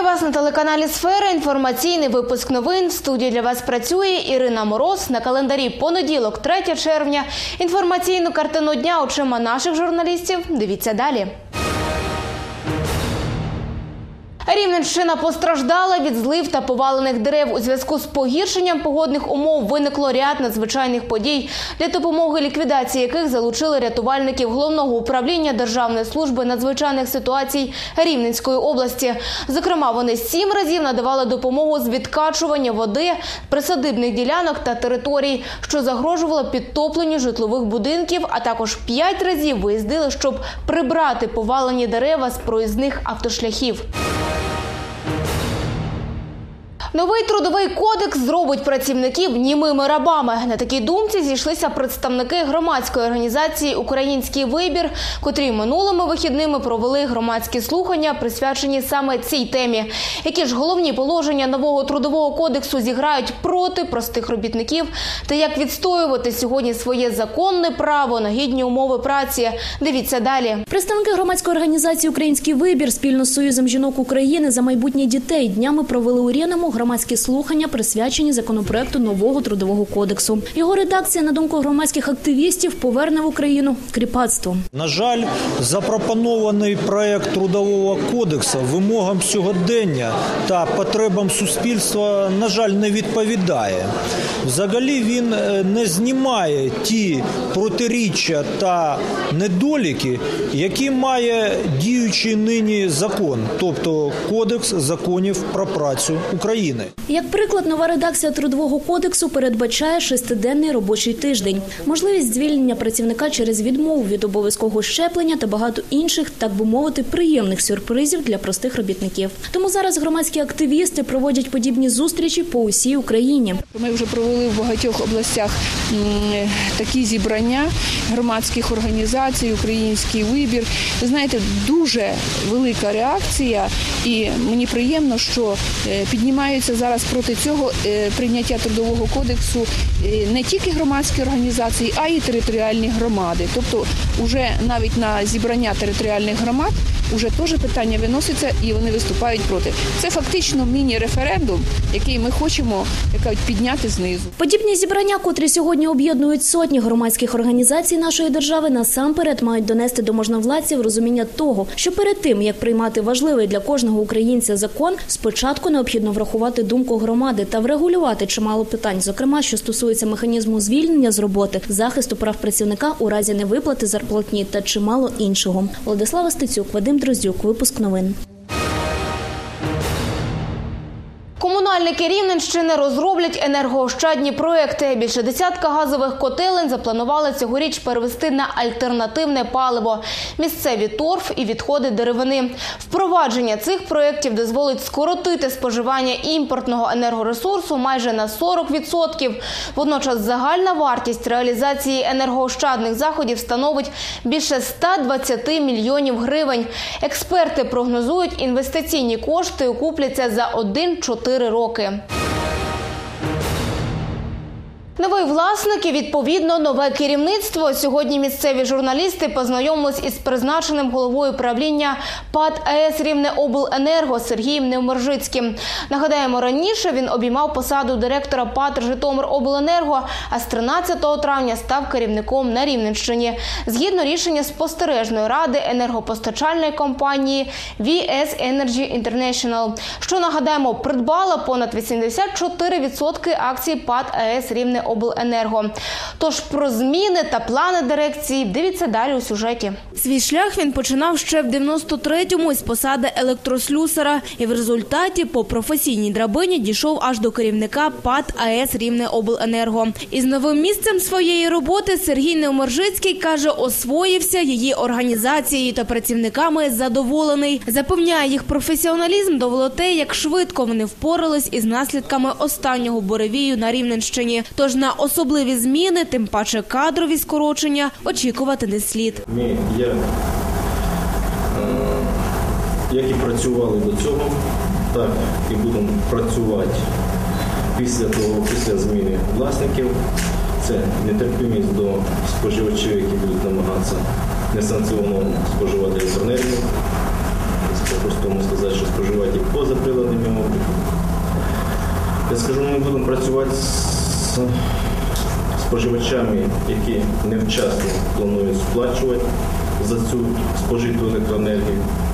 вас на телеканалі «Сфера». Інформаційний випуск новин. В студії для вас працює Ірина Мороз. На календарі понеділок, 3 червня. Інформаційну картину дня очима наших журналістів. Дивіться далі. Рівненщина постраждала від злив та повалених дерев. У зв'язку з погіршенням погодних умов виникло ряд надзвичайних подій, для допомоги ліквідації яких залучили рятувальників Головного управління Державної служби надзвичайних ситуацій Рівненської області. Зокрема, вони 7 разів надавали допомогу з відкачування води присадибних ділянок та територій, що загрожувало підтопленню житлових будинків, а також 5 разів виїздили, щоб прибрати повалені дерева з проїзних автошляхів. Новий трудовий кодекс зробить працівників німими рабами. На такій думці зійшлися представники громадської організації «Український вибір», котрі минулими вихідними провели громадські слухання, присвячені саме цій темі. Які ж головні положення нового трудового кодексу зіграють проти простих робітників та як відстоювати сьогодні своє законне право на гідні умови праці? Дивіться далі. Представники громадської організації «Український вибір» спільно з Союзом жінок України за майбутнє дітей днями провели у Рівному громадські слухання, присвячені законопроекту нового трудового кодексу. Його редакція, на думку громадських активістів, поверне в Україну кріпацтво. На жаль, запропонований проект трудового кодексу вимогам сьогодення та потребам суспільства, на жаль, не відповідає. Взагалі він не знімає ті протиріччя та недоліки, які має діючий нині закон, тобто Кодекс законів про працю України. Як приклад, нова редакція Трудового кодексу передбачає 6-денний робочий тиждень, можливість звільнення працівника через відмову від обов'язкового щеплення та багато інших, так би мовити, приємних сюрпризів для простих робітників. Тому зараз громадські активісти проводять подібні зустрічі по усій Україні. Ми вже провели в багатьох областях такі зібрання громадських організацій, «Український вибір». Ви знаєте, дуже велика реакція, і мені приємно, що піднімаються зараз проти цього прийняття Трудового кодексу не тільки громадські організації, а й територіальні громади. Тобто вже навіть на зібрання територіальних громад вже теж питання виноситься і вони виступають проти. Це фактично міні-референдум, який ми хочемо підняти знизу. Подібні зібрання, котрі сьогодні об'єднують сотні громадських організацій нашої держави, насамперед мають донести до можновладців розуміння того, що перед тим, як приймати важливий для кожного українця закон, спочатку необхідно врахувати думку громади та врегулювати чимало питань, зокрема, що стосується механізму звільнення з роботи, захисту прав працівника у разі невиплати зарплатні та чимало іншого. Владислава Стецюк, Вадим Дроздюк, випуск новин. Комунальники Рівненщини розроблять енергоощадні проекти. Більше десятка газових котелень запланували цьогоріч перевести на альтернативне паливо – місцеві торф і відходи деревини. Впровадження цих проєктів дозволить скоротити споживання імпортного енергоресурсу майже на 40%. Водночас загальна вартість реалізації енергоощадних заходів становить більше 120 мільйонів гривень. Експерти прогнозують, інвестиційні кошти окупляться за 1-4 роки. Новий власник і, відповідно, нове керівництво. Сьогодні місцеві журналісти познайомились із призначеним головою правління ПАТ АЕС «Рівнеобленерго» Сергієм Невмержицьким. Нагадаємо, раніше він обіймав посаду директора ПАТ «Житомиробленерго», а з 13 травня став керівником на Рівненщині. Згідно рішення спостережної ради енергопостачальної компанії VS Energy International, що, нагадаємо, придбала понад 84% акцій ПАТ АЕС «Рівнеобленерго». Тож про зміни та плани дирекції дивіться далі у сюжеті. Свій шлях він починав ще в 93-му із посади електрослюсара і в результаті по професійній драбині дійшов аж до керівника ПАТ АЕС «Рівнеобленерго». Із новим місцем своєї роботи Сергій Невмержицький, каже, освоївся її організацією та працівниками задоволений. Запевняє, їх професіоналізм довело те, як швидко вони впорались із наслідками останнього буревію на Рівненщині. Тож на особливі зміни, тим паче кадрові скорочення, очікувати не слід. Ми, як і працювали до цього, так і будемо працювати після зміни власників. Це нетерпимість до споживачів, які будуть намагатися несанкціоновано споживати електроенергію. По-простому сказати, що споживати поза приладом Я скажу, ми будемо працювати з споживачами, які невчасно планують сплачувати за цю спожиту електроенергію.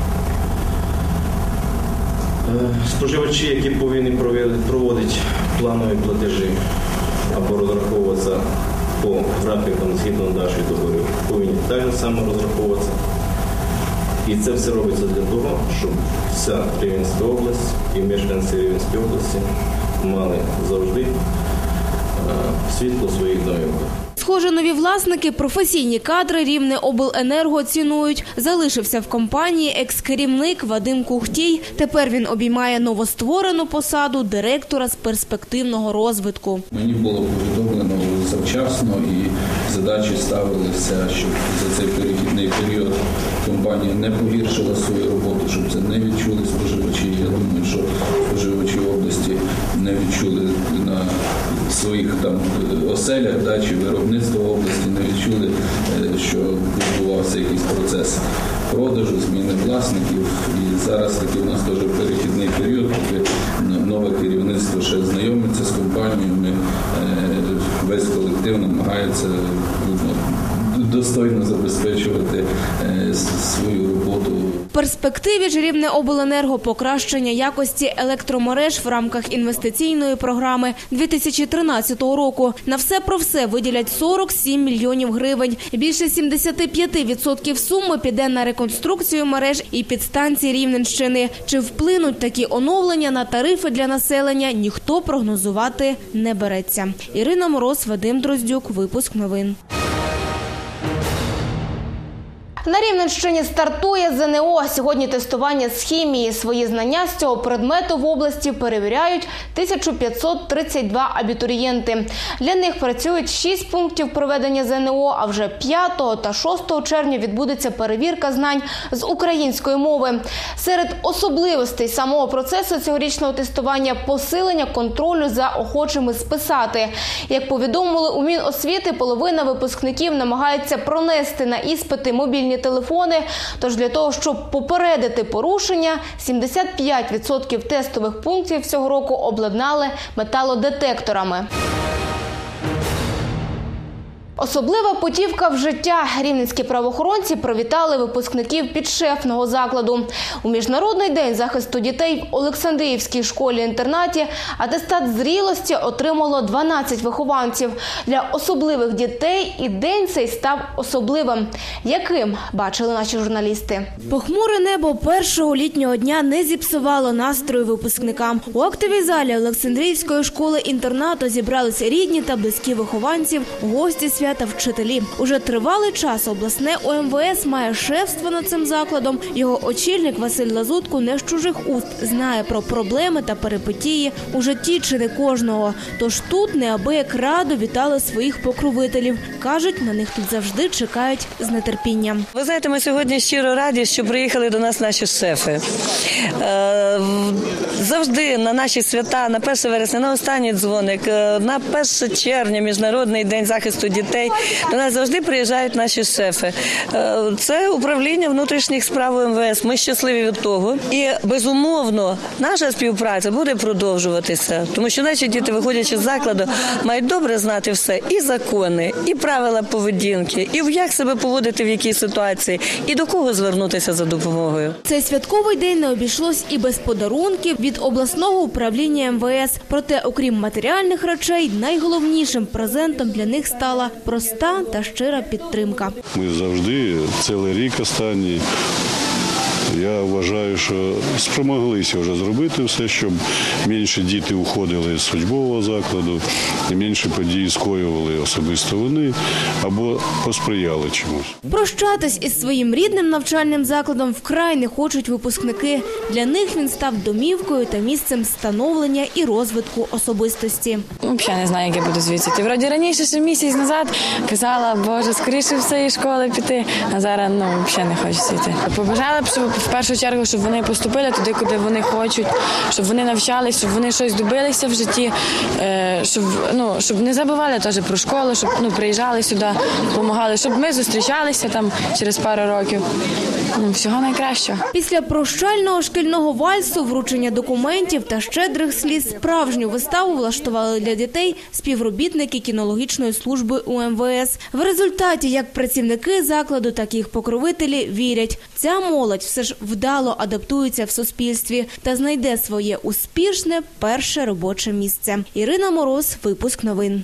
Споживачі, які повинні проводити планові платежі або розраховуватися по графікам згідно наших договорів, повинні так само розраховуватися. І це все робиться для того, щоб вся Рівненська область і мешканці Рівненської області мали завжди світло в своїх домівках. Схоже, нові власники, професійні кадри Рівнеобленерго цінують. Залишився в компанії екс-керівник Вадим Кухтій. Тепер він обіймає новостворену посаду директора з перспективного розвитку. Мені було повідомлено завчасно і задачі ставилися, щоб за цей перехідний період компанія не погіршила свою роботу, щоб це не відчули споживачі. Я думаю, що споживачі області не відчули на своїх там оселях, чи виробництво області, не відчули, що відбувався якийсь процес продажу, зміни власників. І зараз таки у нас теж перехідний період, поки нове керівництво ще знайомиться з компанією, ми весь колектив намагається достойно забезпечувати свою роботу. В перспективі ж Рівнеобленерго покращення якості електромереж в рамках інвестиційної програми 2013 року. На все про все виділять 47 мільйонів гривень. Більше 75% суми піде на реконструкцію мереж і підстанцій Рівненщини. Чи вплинуть такі оновлення на тарифи для населення, ніхто прогнозувати не береться. Ірина Мороз, Вадим Дроздюк. Випуск новин. На Рівненщині стартує ЗНО. Сьогодні тестування з хімії. Свої знання з цього предмету в області перевіряють 1532 абітурієнти. Для них працюють 6 пунктів проведення ЗНО, а вже 5 та 6 червня відбудеться перевірка знань з української мови. Серед особливостей самого процесу цьогорічного тестування – посилення контролю за охочими списати. Як повідомили у Міносвіти, половина випускників намагається пронести на іспити мобільні телефони. Тож для того, щоб попередити порушення, 75% тестових пунктів цього року обладнали металодетекторами. Особлива путівка в життя. Рівненські правоохоронці привітали випускників підшефного закладу. У Міжнародний день захисту дітей в Олександріївській школі-інтернаті атестат зрілості отримало 12 вихованців. Для особливих дітей і день цей став особливим. Яким, бачили наші журналісти. Похмуре небо першого літнього дня не зіпсувало настрою випускникам. У актовій залі Олександріївської школи-інтернату зібралися рідні та близькі вихованців, гості свята та вчителі. Уже тривалий час обласне ОМВС має шефство над цим закладом. Його очільник Василь Лазутко не з чужих уст знає про проблеми та перипетії у житті чи не кожного. Тож тут неабияк радо вітали своїх покровителів. Кажуть, на них тут завжди чекають з нетерпінням. Ви знаєте, ми сьогодні щиро раді, що приїхали до нас наші шефи. Завжди на наші свята, на 1 вересня, на останній дзвоник, на 1 червня, Міжнародний день захисту дітей, до нас завжди приїжджають наші шефи. Це управління внутрішніх справ МВС. Ми щасливі від того. І, безумовно, наша співпраця буде продовжуватися. Тому що наші діти, виходячи з закладу, мають добре знати все. І закони, і правила поведінки, і як себе поводити в якій ситуації, і до кого звернутися за допомогою. Цей святковий день не обійшлось і без подарунків від обласного управління МВС. Проте, окрім матеріальних речей, найголовнішим презентом для них стала проста та щира підтримка. Ми завжди, цілий рік останній, я вважаю, що спромоглися вже зробити все, щоб менше діти уходили з учбового закладу і менше подій скоювали особисто вони або посприяли чомусь. Прощатись із своїм рідним навчальним закладом вкрай не хочуть випускники. Для них він став домівкою та місцем становлення і розвитку особистості. Взагалі не знаю, як я буду звідси. Вроді раніше, ще місяць назад, казала, боже, скоріше в цієї школи піти, а зараз взагалі не хочеться йти. Побажала б, щоб в першу чергу, щоб вони поступили туди, куди вони хочуть, щоб вони навчалися, щоб вони щось добилися в житті, щоб не забували теж про школу, щоб приїжджали сюди, допомагали, щоб ми зустрічалися там через пару років. Всього найкращого. Після прощального шкільного вальсу, вручення документів та щедрих сліз справжню виставу влаштували для дітей співробітники кінологічної служби УМВС. В результаті як працівники закладу, так і їх покровителі вірять, ця молодь все ж вдало адаптується в суспільстві та знайде своє успішне перше робоче місце. Ірина Мороз, випуск новин.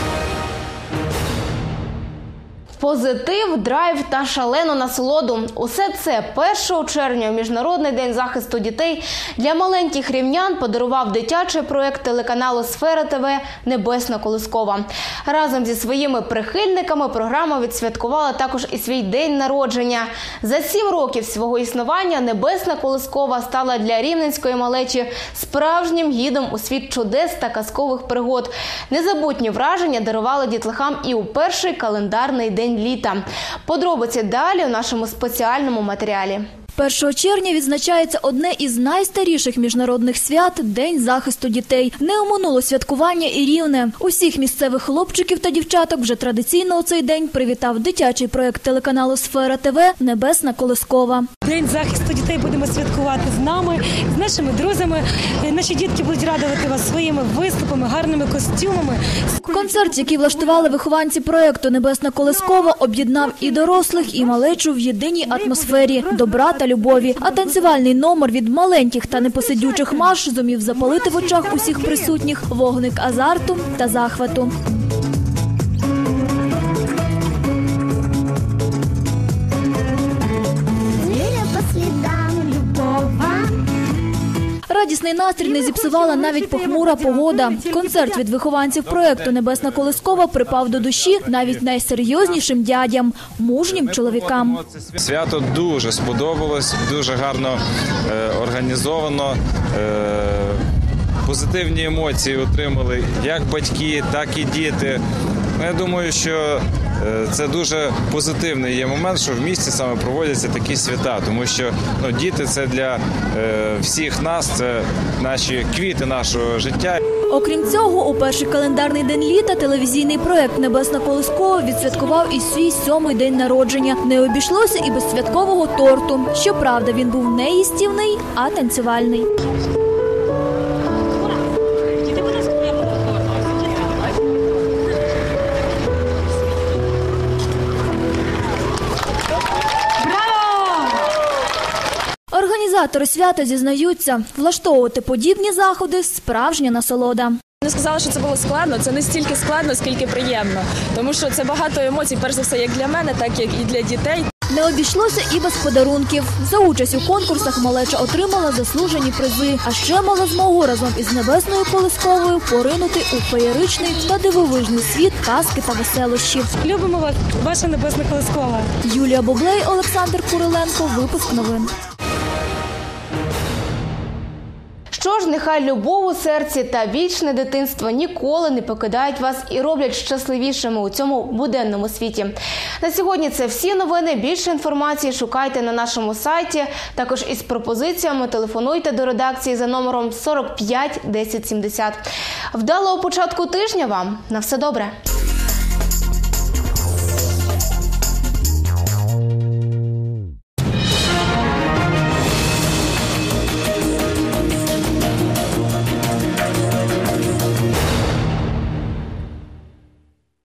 Позитив, драйв та шалену насолоду – усе це 1 червня, в Міжнародний день захисту дітей, для маленьких рівнян подарував дитячий проєкт телеканалу «Сфера ТВ» «Небесна Колискова». Разом зі своїми прихильниками програма відсвяткувала також і свій день народження. За 7 років свого існування «Небесна Колискова» стала для рівненської малечі справжнім гідом у світ чудес та казкових пригод. Незабутні враження дарували дітлахам і у перший календарний день літа. Подробиці далі у нашому спеціальному матеріалі. 1 червня відзначається одне із найстаріших міжнародних свят – День захисту дітей. Не оминуло святкування і Рівне. Усіх місцевих хлопчиків та дівчаток вже традиційно у цей день привітав дитячий проєкт телеканалу «Сфера ТВ» «Небесна Колискова». День захисту дітей будемо святкувати з нами, з нашими друзями. Наші дітки будуть радувати вас своїми виступами, гарними костюмами. Концерт, який влаштували вихованці проєкту «Небесна Колискова», об'єднав і дорослих, і малечу в єдиній атмосфері добра та любові. А танцювальний номер від маленьких та непосидючих Маш зумів запалити в очах усіх присутніх вогник азарту та захвату. Радісний настрій не зіпсувала навіть похмура погода. Концерт від вихованців проєкту «Небесна Колискова» припав до душі навіть найсерйознішим дядям – мужнім чоловікам. Свято дуже сподобалось, дуже гарно організовано. Позитивні емоції отримали як батьки, так і діти. Я думаю, що це дуже позитивний є момент, що в місті саме проводяться такі свята, тому що діти – це для всіх нас, це наші квіти нашого життя. Окрім цього, у перший календарний день літа телевізійний проєкт «Небесна Колискова» відсвяткував і свій 7-й день народження. Не обійшлося і без святкового торту. Щоправда, він був не їстівний, а танцювальний. Організатори свята зізнаються, влаштовувати подібні заходи – справжня насолода. Не сказала, що це було складно. Це не стільки складно, скільки приємно. Тому що це багато емоцій, перш за все, як для мене, так як і для дітей. Не обійшлося і без подарунків. За участь у конкурсах малеча отримала заслужені призи, а ще мала змогу разом із Небесною Колисковою поринути у феєричний та дивовижний світ казки та веселощів. Любимо вас, ваша Небесна Колискова. Юлія Боблей, Олександр Куриленко, випуск новин. Що ж, нехай любов у серці та вічне дитинство ніколи не покидають вас і роблять щасливішими у цьому буденному світі. На сьогодні це всі новини. Більше інформації шукайте на нашому сайті. Також із пропозиціями телефонуйте до редакції за номером 45 10 70. Вдалого початку тижня вам. На все добре.